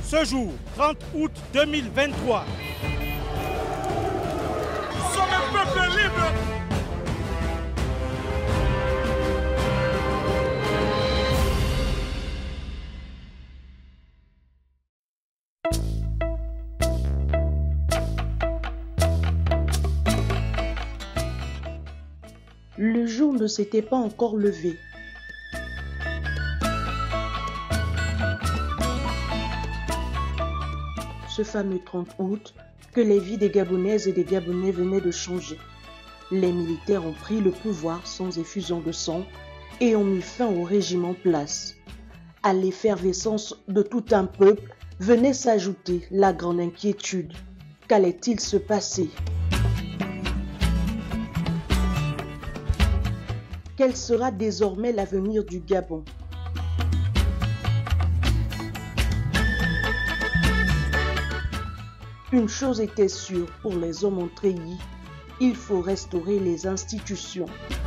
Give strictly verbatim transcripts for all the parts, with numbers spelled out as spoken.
Ce jour, trente août deux mille vingt-trois. Nous sommes un peuple libre. Le jour ne s'était pas encore levé. Ce fameux trente août que les vies des Gabonaises et des Gabonais venaient de changer. Les militaires ont pris le pouvoir sans effusion de sang et ont mis fin au régime en place. À l'effervescence de tout un peuple venait s'ajouter la grande inquiétude. Qu'allait-il se passer ? Quel sera désormais l'avenir du Gabon ? Une chose était sûre pour les hommes en treillis, il faut restaurer les institutions.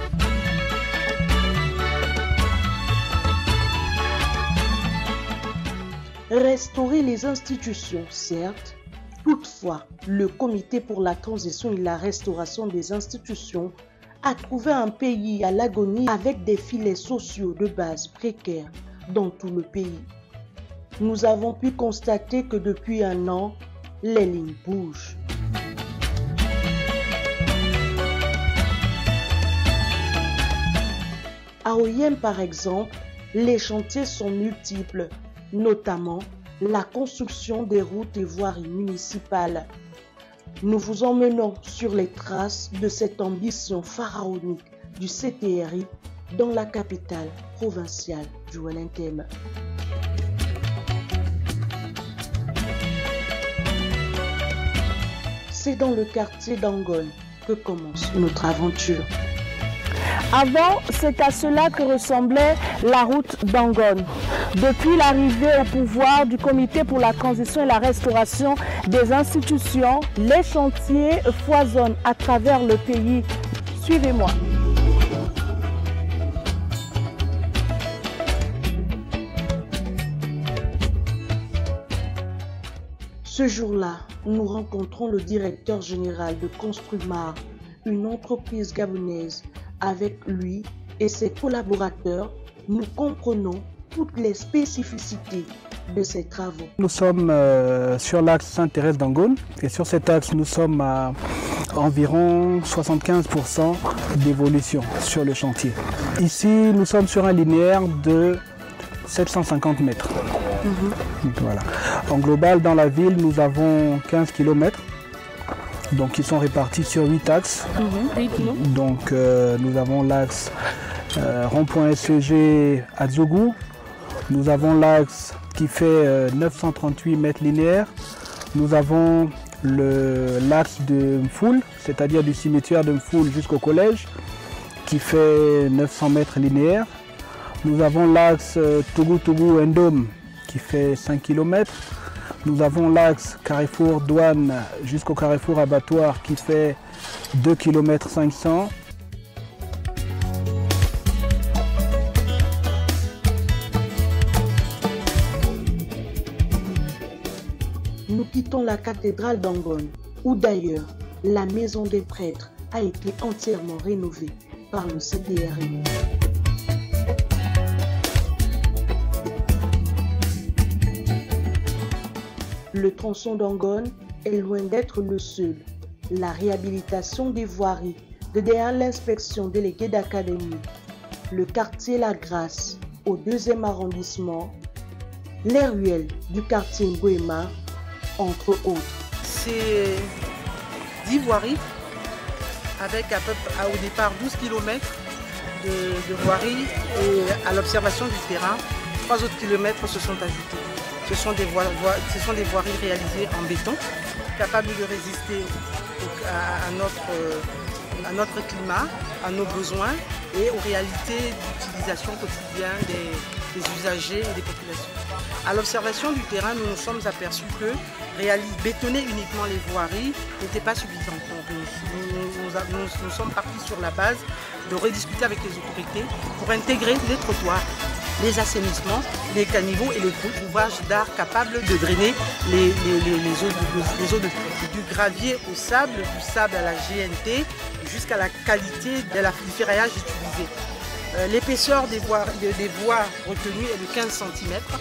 Restaurer les institutions, certes. Toutefois, le Comité pour la transition et la restauration des institutions a trouvé un pays à l'agonie avec des filets sociaux de base précaires dans tout le pays. Nous avons pu constater que depuis un an, les lignes bougent. À Oyem, par exemple, les chantiers sont multiples, notamment la construction des routes et voiries municipales. Nous vous emmenons sur les traces de cette ambition pharaonique du C T R I dans la capitale provinciale du Wellington. C'est dans le quartier d'Angon que commence notre aventure. Avant, c'est à cela que ressemblait la route d'Angon. Depuis l'arrivée au pouvoir du Comité pour la transition et la restauration des institutions, les chantiers foisonnent à travers le pays. Suivez-moi. Ce jour-là, nous rencontrons le directeur général de Construmar, une entreprise gabonaise. Avec lui et ses collaborateurs, nous comprenons toutes les spécificités de ces travaux. Nous sommes euh, sur l'axe Sainte-Thérèse d'Angon et sur cet axe, nous sommes à environ soixante-quinze pour cent d'évolution sur le chantier. Ici, nous sommes sur un linéaire de sept cent cinquante mètres. Mmh. Voilà. En global, dans la ville, nous avons quinze kilomètres. Donc ils sont répartis sur huit axes. Mmh. Donc euh, nous avons l'axe euh, rond-point S E G à Diougou. Nous avons l'axe qui fait euh, neuf cent trente-huit mètres linéaires. Nous avons l'axe de Mfoul, c'est-à-dire du cimetière de Mfoul jusqu'au collège, qui fait neuf cents mètres linéaires. Nous avons l'axe euh, Tougou-Tougou-Ndom qui fait cinq kilomètres. Nous avons l'axe Carrefour Douane jusqu'au Carrefour Abattoir qui fait deux kilomètres cinq cents. Nous quittons la cathédrale d'Angon, où d'ailleurs la maison des prêtres a été entièrement rénovée par le C T R I. Le tronçon d'Angon est loin d'être le seul. La réhabilitation des voiries, de derrière l'inspection déléguée d'académie, le quartier La Grâce au deuxième arrondissement, les ruelles du quartier Nguema, entre autres. C'est dix voiries avec à peu, à, au départ douze kilomètres de, de voiries et à l'observation du terrain, trois autres kilomètres se sont ajoutés. Ce sont des, voies, voies, ce sont des voiries réalisées en béton, capables de résister au, à, à, notre, à notre climat, à nos besoins et aux réalités d'utilisation quotidienne des, des usagers et des populations. À l'observation du terrain, nous nous sommes aperçus que réaliser, bétonner uniquement les voiries n'était pas suffisant pour nous. Nous, nous, nous, nous sommes partis sur la base de rediscuter avec les autorités pour intégrer les trottoirs les assainissements, les caniveaux et les ouvrages d'art capables de drainer les, les, les, les eaux, de, les eaux de pluie. Du gravier au sable, du sable à la G N T, jusqu'à la qualité de la, du ferraillage utilisé. Euh, L'épaisseur des voies, des voies retenues est de quinze centimètres.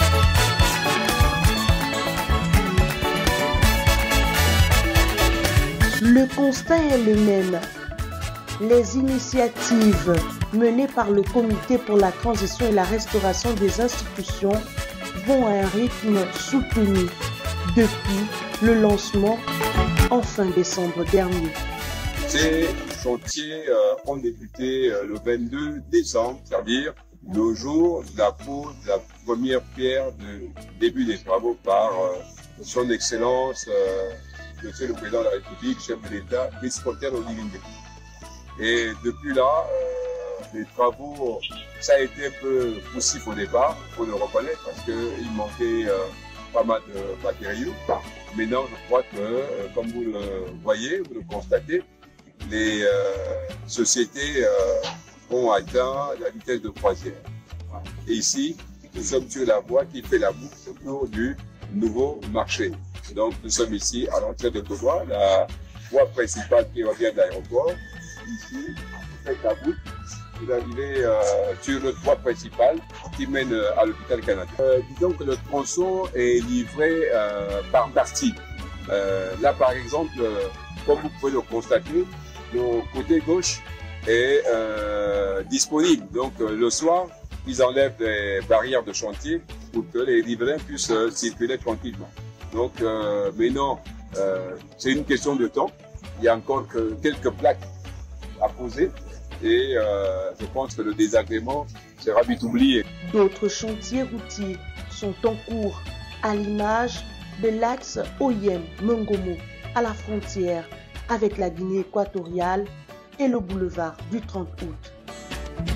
Le constat est le même. Les initiatives menées par le Comité pour la transition et la restauration des institutions vont à un rythme soutenu depuis le lancement en fin décembre dernier. Ces chantiers euh, ont débuté euh, le vingt-deux décembre, c'est-à-dire le jour de la pose de la première pierre du début des travaux par euh, son Excellence euh, Monsieur le Président de la République, chef de l'État, Christophe Ondimba. Et depuis là, euh, les travaux, ça a été un peu poussif au départ, il faut le reconnaître, parce qu'il manquait euh, pas mal de matériaux. Maintenant, je crois que, euh, comme vous le voyez, vous le constatez, les euh, sociétés euh, ont atteint la vitesse de croisière. Et ici, nous sommes sur la voie qui fait la boucle autour du nouveau marché. Donc, nous sommes ici à l'entrée de Togois, la voie principale qui revient de l'aéroport. Ici, vous faites la boucle, vous arrivez euh, sur le toit principal qui mène euh, à l'hôpital canadien. Euh, disons que le tronçon est livré euh, par partie. Euh, là, par exemple, euh, comme vous pouvez le constater, le côté gauche est euh, disponible. Donc, euh, le soir, ils enlèvent les barrières de chantier pour que les riverains puissent euh, circuler tranquillement. Donc, euh, maintenant, euh, c'est une question de temps. Il y a encore que quelques plaques à poser et euh, je pense que le désagrément sera vite oublié. D'autres chantiers routiers sont en cours, à l'image de l'axe Oyem-Mongomo à la frontière avec la Guinée équatoriale et le boulevard du trente août.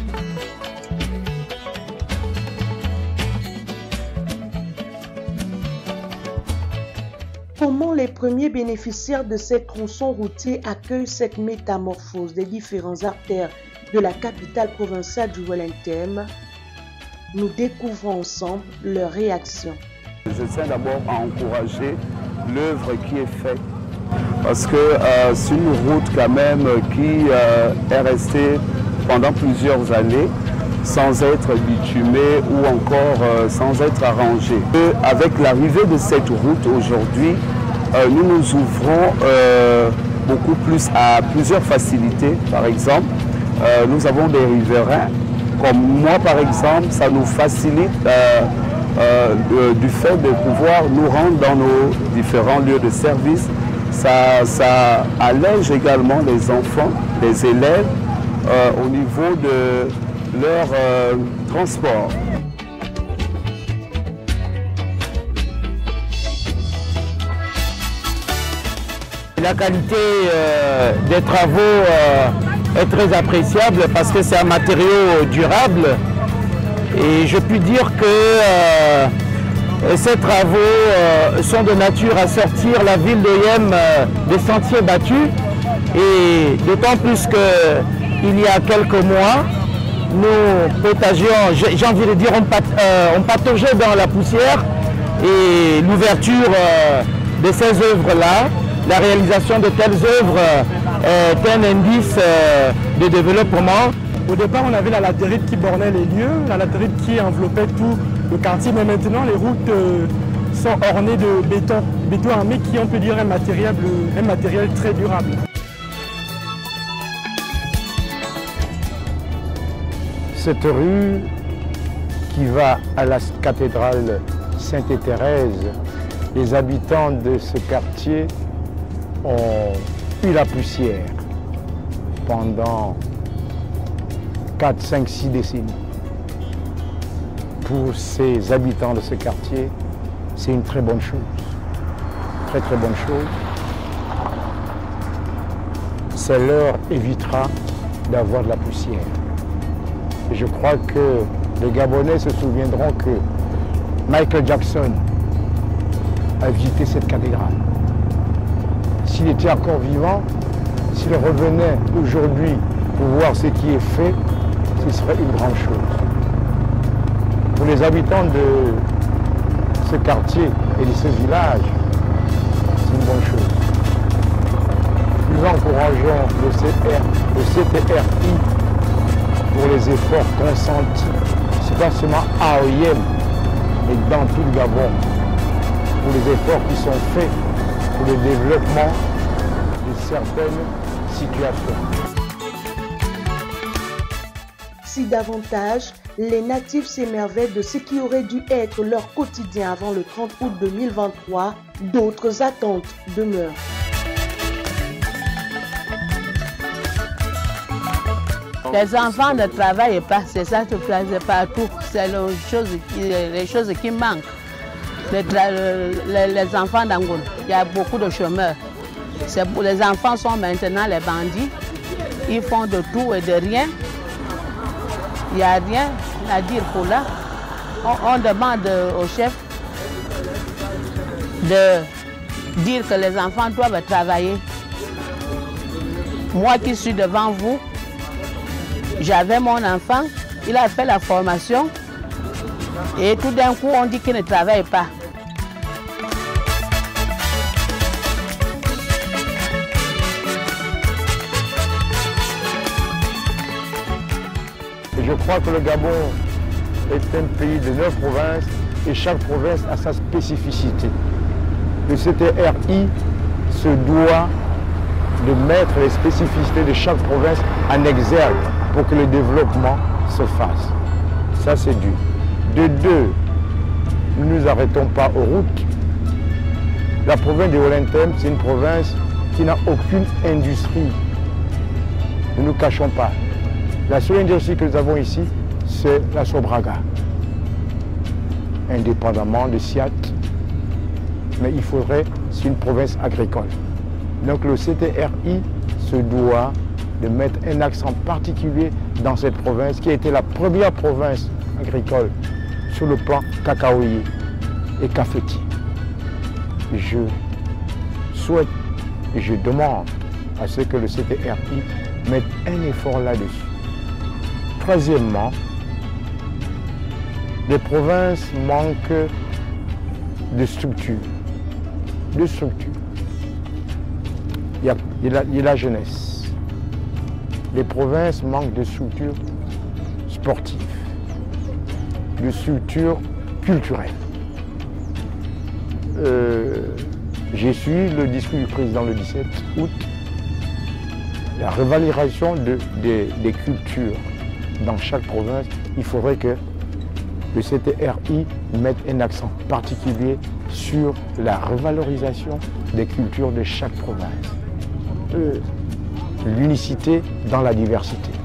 Comment les premiers bénéficiaires de ces tronçons routiers accueillent cette métamorphose des différentes artères de la capitale provinciale du Wellington? Nous découvrons ensemble leur réaction. Je tiens d'abord à encourager l'œuvre qui est faite parce que euh, c'est une route quand même qui euh, est restée pendant plusieurs années sans être bitumée ou encore euh, sans être arrangée. Et avec l'arrivée de cette route aujourd'hui, euh, nous nous ouvrons euh, beaucoup plus à plusieurs facilités. Par exemple, euh, nous avons des riverains, comme moi par exemple, ça nous facilite euh, euh, de, du fait de pouvoir nous rendre dans nos différents lieux de service. Ça, ça allège également les enfants, les élèves euh, au niveau de leur euh, transport. La qualité euh, des travaux euh, est très appréciable parce que c'est un matériau durable et je puis dire que euh, ces travaux euh, sont de nature à sortir la ville d'Oyem euh, des sentiers battus et d'autant plus qu'il y a quelques mois, nous potagions, j'ai envie de dire, on, pat, euh, on pataugeait dans la poussière et l'ouverture euh, de ces œuvres-là, la réalisation de telles œuvres euh, est un indice euh, de développement. Au départ, on avait la latérite qui bornait les lieux, la latérite qui enveloppait tout le quartier, mais maintenant les routes euh, sont ornées de béton, béton armé qui, on peut dire, un matériel, un matériel très durable. Cette rue qui va à la cathédrale Sainte-Thérèse, les habitants de ce quartier ont eu la poussière pendant quatre, cinq, six décennies. Pour ces habitants de ce quartier, c'est une très bonne chose. Très très bonne chose. Ça leur évitera d'avoir de la poussière. Et je crois que les Gabonais se souviendront que Michael Jackson a visité cette cathédrale. S'il était encore vivant, s'il revenait aujourd'hui pour voir ce qui est fait, ce serait une grande chose. Pour les habitants de ce quartier et de ce village, c'est une bonne chose. Nous encourageons le C T R I pour les efforts consentis, c'est pas seulement à O I M, mais dans tout le Gabon, pour les efforts qui sont faits pour le développement de certaines situations. Si davantage, les natifs s'émerveillent de ce qui aurait dû être leur quotidien avant le trente août deux mille vingt-trois, d'autres attentes demeurent. Les enfants ne travaillent pas, c'est ça qui plaisait partout. C'est les choses qui, les choses qui manquent. Les, les, les enfants d'Angoune, il y a beaucoup de chômeurs. Les enfants sont maintenant les bandits. Ils font de tout et de rien. Il n'y a rien à dire pour là. On, on demande au chef de dire que les enfants doivent travailler. Moi qui suis devant vous, j'avais mon enfant, il a fait la formation et tout d'un coup on dit qu'il ne travaille pas. Je crois que le Gabon est un pays de neuf provinces et chaque province a sa spécificité. Le C T R I se doit de mettre les spécificités de chaque province en exergue pour que le développement se fasse. Ça, c'est dû. De deux, nous ne nous arrêtons pas aux routes. La province de Wollentem, c'est une province qui n'a aucune industrie. Ne nous cachons pas. La seule industrie que nous avons ici, c'est la Sobraga, indépendamment de SIAT. Mais il faudrait, c'est une province agricole. Donc le C T R I se doit de mettre un accent particulier dans cette province qui a été la première province agricole sur le plan cacaoyer et cafetier. Je souhaite et je demande à ce que le C T R I mette un effort là-dessus. Troisièmement, les provinces manquent de structure. De structure. Il y a, il y a, il y a la jeunesse. Les provinces manquent de structures sportives, de structures culturelles. Euh, J'ai suivi le discours du président le dix-sept août. La revalorisation de, de, des cultures dans chaque province, il faudrait que le C T R I mette un accent particulier sur la revalorisation des cultures de chaque province. Euh, L'unicité dans la diversité.